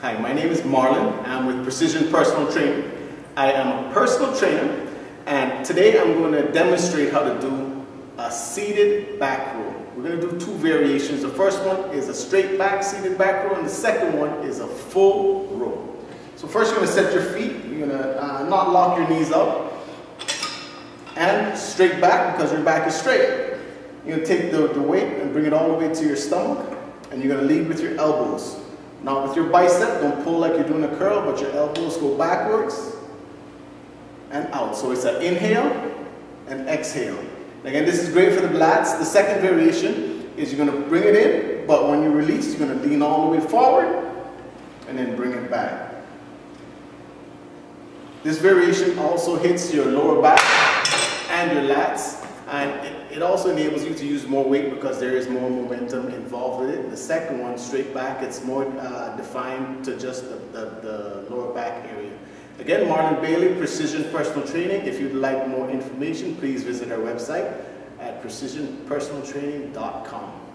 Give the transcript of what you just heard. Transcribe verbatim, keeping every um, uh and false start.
Hi, my name is Marlon. I'm with Precision Personal Training. I am a personal trainer, and today I'm going to demonstrate how to do a seated back row. We're going to do two variations. The first one is a straight back seated back row, and the second one is a full row. So first you're going to set your feet. You're going to uh, not lock your knees up, and straight back because your back is straight. You're going to take the, the weight and bring it all the way to your stomach, and you're going to lead with your elbows. Now with your bicep, don't pull like you're doing a curl, but your elbows go backwards and out. So it's an inhale and exhale. Again, this is great for the lats. The second variation is you're going to bring it in, but when you release, you're going to lean all the way forward and then bring it back. This variation also hits your lower back and your lats, and it, it also enables you to use more weight because there is more momentum involved with it. The second one, straight back, it's more uh, defined to just the, the, the lower back area. Again, Marlon Bailey, Precision Personal Training. If you'd like more information, please visit our website at precision personal training dot com.